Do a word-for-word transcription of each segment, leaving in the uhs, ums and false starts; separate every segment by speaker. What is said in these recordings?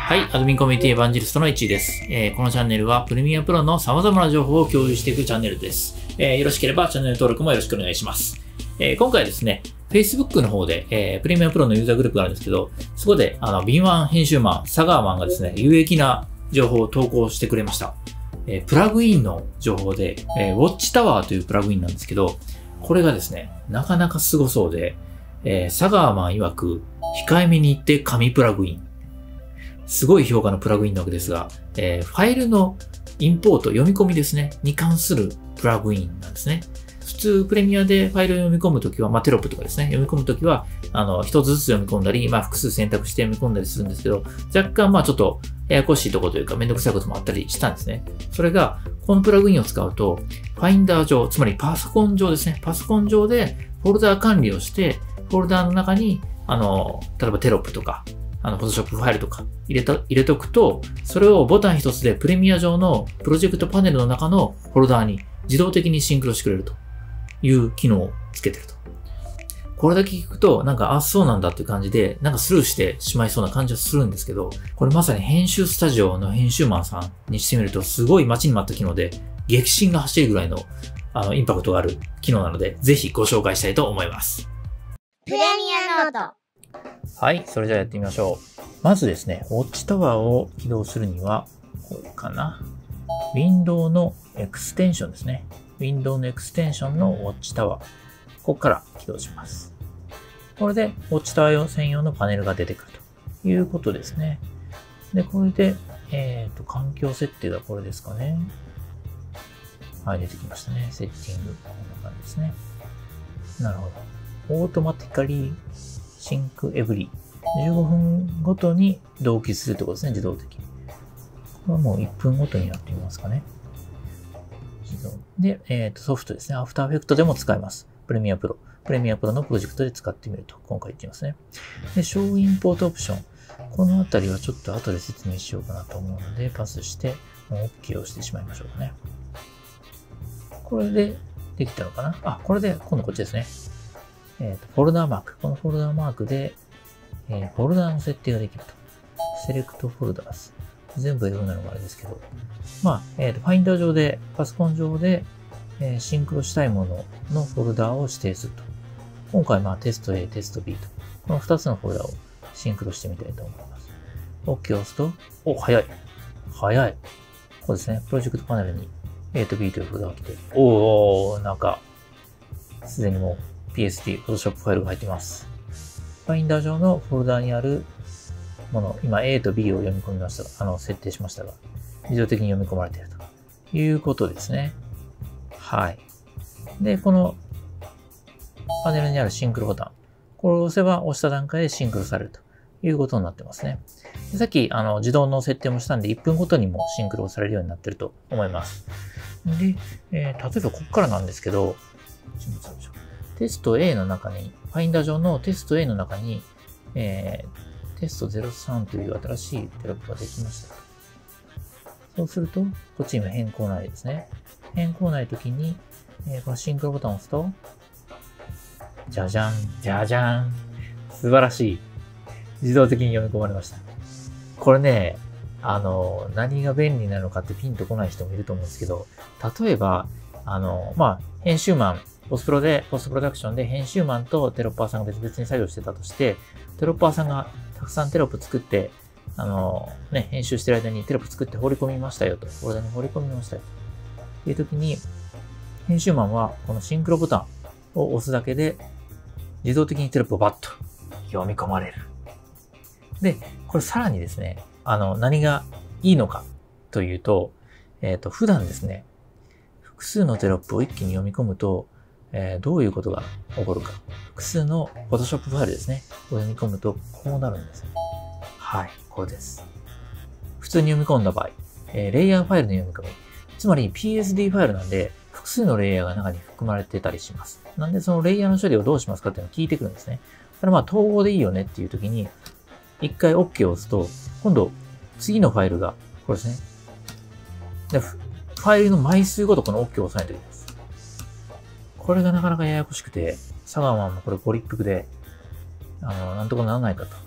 Speaker 1: はい、アドミンコミュニティエヴァンジリストのいちいです。えー、このチャンネルはプレミアプロの様々な情報を共有していくチャンネルです。えー、よろしければチャンネル登録もよろしくお願いします。えー、今回はですね、Facebook の方で、えー、プレミアプロのユーザーグループがあるんですけど、そこで、あの、敏腕編集マン、佐川マンがですね、有益な情報を投稿してくれました。えー、プラグインの情報で、えー、ウォッチタワーというプラグインなんですけど、これがですね、なかなかすごそうで、えー、佐川マン曰く、控えめに言って神プラグイン。すごい評価のプラグインなわけですが、えー、ファイルのインポート、読み込みですね、に関するプラグインなんですね。普通、プレミアでファイルを読み込むときは、まあ、テロップとかですね、読み込むときは、あの、一つずつ読み込んだり、まあ、複数選択して読み込んだりするんですけど、若干、まあ、ちょっと、ややこしいところというか、めんどくさいこともあったりしたんですね。それが、このプラグインを使うと、ファインダー上、つまりパソコン上ですね、パソコン上でフォルダー管理をして、フォルダーの中に、あの、例えばテロップとか、あの、Photoshop ファイルとか入れた、入れとくと、それをボタン一つでプレミア上のプロジェクトパネルの中のフォルダーに自動的にシンクロしてくれるという機能をつけてると。これだけ聞くと、なんか、あ、そうなんだっていう感じで、なんかスルーしてしまいそうな感じはするんですけど、これまさに編集スタジオの編集マンさんにしてみると、すごい待ちに待った機能で、激震が走るぐらいの、あの、インパクトがある機能なので、ぜひご紹介したいと思います。
Speaker 2: プレミアノート。
Speaker 1: はい、それじゃあやってみましょう。まずですね、ウォッチタワーを起動するには、こうかな。ウィンドウのエクステンションですね。ウィンドウのエクステンションのウォッチタワー。ここから起動します。これで、ウォッチタワー用専用のパネルが出てくるということですね。で、これで、えっと、環境設定がこれですかね。はい、出てきましたね。セッティング。こんな感じですね。なるほど。オートマティカリーシンクエブリじゅうごふんごとに同期するってことですね、自動的に。これはもういっぷんごとにやってみますかね。自動で、えっと、ソフトですね。アフターエフェクトでも使えます。プレミアプロ。プレミアプロのプロジェクトで使ってみると、今回言ってみますね。で、ショーインポートオプション。このあたりはちょっと後で説明しようかなと思うので、パスして、もう OK をしてしまいましょうかね。これでできたのかなあ、これで、今度こっちですね。えっと、フォルダーマーク。このフォルダーマークで、えー、フォルダーの設定ができると。セレクトフォルダーズ。全部英語なのがあれですけど。まあ、えっと、ファインダー上で、パソコン上で、えー、シンクロしたいもののフォルダーを指定すると。今回、まあ、テスト A、テスト B と。このふたつのフォルダーをシンクロしてみたいと思います。OK を押すと、お、早い。早い。こうですね。プロジェクトパネルに A と B というフォルダーが来て、おー、なんか、すでにもう、ピーエスディー、Photoshop ファイルが入っています。ファインダー上のフォルダーにあるもの、今 A と B を読み込みましたが、あの、設定しましたが、自動的に読み込まれているということですね。はい。で、このパネルにあるシンクロボタン。これを押せば押した段階でシンクロされるということになってますね。でさっき、あの、自動の設定もしたんで、いっぷんごとにもシンクロされるようになっていると思います。で、えー、例えばここからなんですけど、テスト A の中に、ファインダー上のテスト A の中に、えー、テストゼロさんという新しいテロップができました。そうすると、こっち今変更ないですね。変更ないときに、えー、このシンクロボタンを押すと、じゃじゃん、じゃじゃん。素晴らしい。自動的に読み込まれました。これね、あの、何が便利なのかってピンとこない人もいると思うんですけど、例えば、あの、まあ、編集マン、ポスプロで、ポストプロダクションで編集マンとテロッパーさんが別々に作業してたとして、テロッパーさんがたくさんテロップ作って、あの、ね、編集してる間にテロップ作って放り込みましたよと。フォルダに放り込みましたよと。いう時に、編集マンはこのシンクロボタンを押すだけで、自動的にテロップをバッと読み込まれる。で、これさらにですね、あの、何がいいのかというと、えっと、普段ですね、複数のテロップを一気に読み込むと、えー、どういうことが起こるか。複数の Photoshop ファイルですね。を読み込むと、こうなるんです。はい、これです。普通に読み込んだ場合、えー、レイヤーファイルの読み込み。つまり ピーエスディー ファイルなんで、複数のレイヤーが中に含まれてたりします。なんでそのレイヤーの処理をどうしますかっていうのを聞いてくるんですね。それまあ統合でいいよねっていう時に、一回 OK を押すと、今度次のファイルが、これですね。でファイルの枚数ごとこの OK を押さないといけないです。これがなかなかややこしくて、佐川マンもこれご立腹で、あの、なんとかならないかと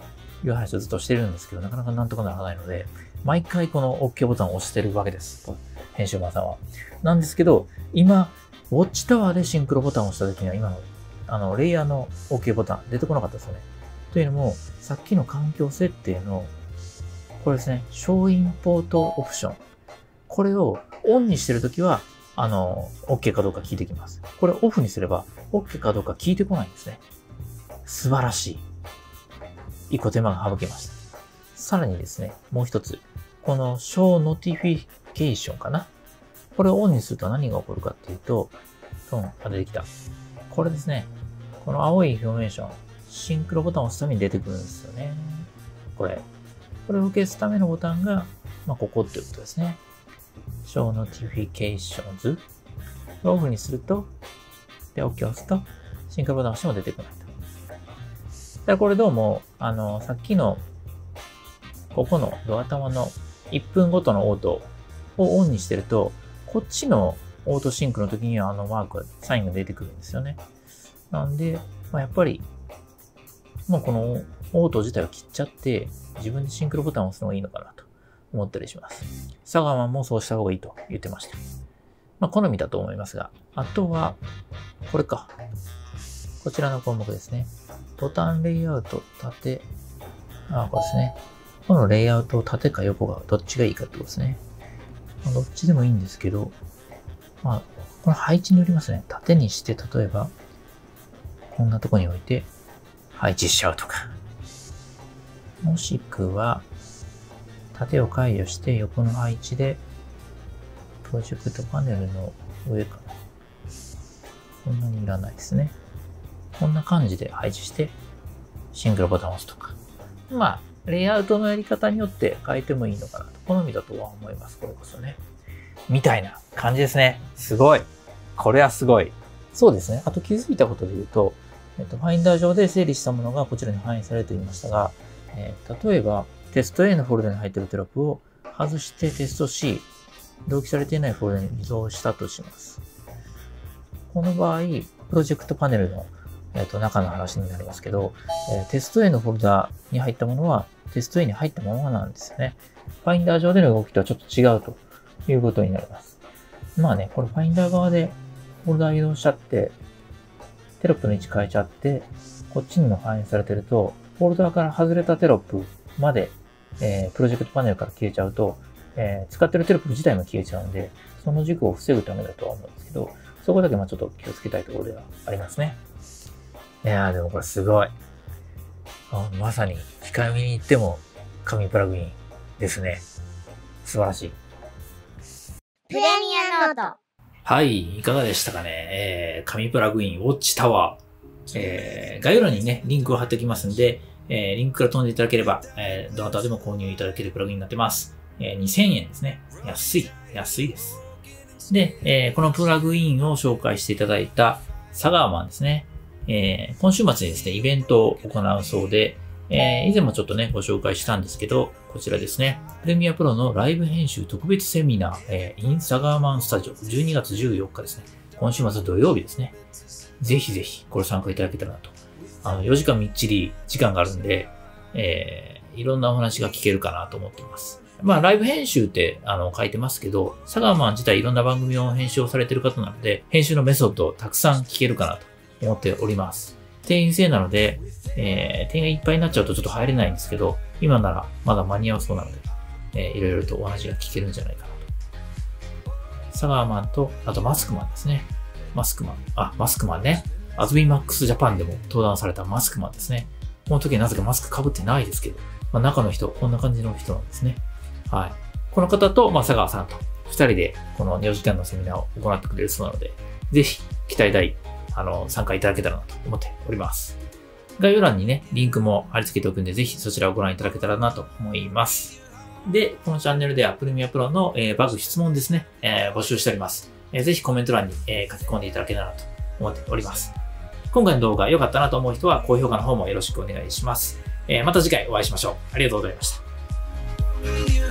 Speaker 1: いう話をずっとしてるんですけど、なかなかなんとかならないので、毎回この OK ボタンを押してるわけです。編集マンさんは。なんですけど、今、ウォッチタワーでシンクロボタンを押した時には、今の、あの、レイヤーの OK ボタン出てこなかったですよね。というのも、さっきの環境設定の、これですね、ショーインポートオプション。これをオンにしてるときは、あの、OK かどうか聞いてきます。これオフにすれば、OK かどうか聞いてこないんですね。素晴らしい。一個手間が省けました。さらにですね、もう一つ。この Show Notification かな。これをオンにすると何が起こるかっていうと、トン、あ、出てきた。これですね。この青いフォーメーション、シンクロボタンを押すために出てくるんですよね。これ。これを消すためのボタンが、まあ、ここっていうことですね。Show Notifications。オフにすると、で、OK を押すと、シンクロボタンを押しても出てこないと。だからこれどうも、あの、さっきの、ここのドア玉のいっぷんごとのオートをオンにしてると、こっちのオートシンクの時にはあのマーク、サインが出てくるんですよね。なんで、まあ、やっぱり、もうこのオート自体を切っちゃって、自分でシンクロボタンを押すのがいいのかなと思ったりします。サガーマンもそうした方がいいと言ってました。まあ、好みだと思いますが、あとは、これか。こちらの項目ですね。ボタンレイアウト、縦。あ、これですね。このレイアウトを縦か横か、どっちがいいかってことですね。まあ、どっちでもいいんですけど、まあ、この配置によりますね。縦にして、例えば、こんなとこに置いて、配置しちゃうとか。もしくは、縦を解除して横の配置で、プロジェクトパネルの上かな。こんなにいらないですね。こんな感じで配置して、シンクロボタンを押すとか。まあ、レイアウトのやり方によって変えてもいいのかなと。好みだとは思います。これこそね。みたいな感じですね。すごい。これはすごい。そうですね。あと気づいたことで言うと、えっと、ファインダー上で整理したものがこちらに反映されると言いましたが、えー、例えば、テスト A のフォルダに入っているテロップを外してテスト C、同期されていないフォルダに移動したとします。この場合、プロジェクトパネルの、えー、と中の話になりますけど、えー、テスト A のフォルダに入ったものはテスト A に入ったままなんですよね。ファインダー上での動きとはちょっと違うということになります。まあね、これファインダー側でフォルダ移動しちゃって、テロップの位置変えちゃって、こっちにも反映されてると、フォルダーから外れたテロップまで、えー、プロジェクトパネルから消えちゃうと、えー、使ってるテロップ自体も消えちゃうんで、その事故を防ぐためだとは思うんですけど、そこだけまあちょっと気をつけたいところではありますね。いやーでもこれすごい。まさに控えめに言っても神プラグインですね。素晴らしい。
Speaker 2: プレミアノート。
Speaker 1: はい、いかがでしたかね。えー、神プラグインウォッチタワー。えー、概要欄にね、リンクを貼っておきますんで、えー、リンクから飛んでいただければ、えー、どなたでも購入いただけるプラグインになってます。えー、にせんえんですね。安い。安いです。で、えー、このプラグインを紹介していただいたサガーマンですね。えー、今週末にですね、イベントを行うそうで、えー、以前もちょっとね、ご紹介したんですけど、こちらですね。プレミアプロのライブ編集特別セミナー、えー、インサガーマンスタジオ、じゅうにがつじゅうよっかですね。今週末土曜日ですね。ぜひぜひ、これ参加いただけたらなと。あの、よじかんみっちり時間があるんで、えー、いろんなお話が聞けるかなと思っています。まあ、ライブ編集って、あの、書いてますけど、サガーマン自体いろんな番組を編集をされている方なので、編集のメソッドをたくさん聞けるかなと思っております。定員制なので、えー、定員がいっぱいになっちゃうとちょっと入れないんですけど、今ならまだ間に合うそうなので、えー、いろいろとお話が聞けるんじゃないかなと。サガーマンと、あとマスクマンですね。マスクマン。あ、マスクマンね。アズビーマックスジャパンでも登壇されたマスクマンですね。この時はなぜかマスク被ってないですけど、まあ、中の人、こんな感じの人なんですね。はい。この方と、まあ、佐川さんと二人でこのよじかんのセミナーを行ってくれるそうなので、ぜひ期待大、あの、参加いただけたらなと思っております。概要欄にね、リンクも貼り付けておくんで、ぜひそちらをご覧いただけたらなと思います。で、このチャンネルではプレミアプロの、えー、バグ質問ですね、えー、募集しております。えー、ぜひコメント欄に、えー、書き込んでいただけたらなと思っております。今回の動画良かったなと思う人は高評価の方もよろしくお願いします。えー、また次回お会いしましょう。ありがとうございました。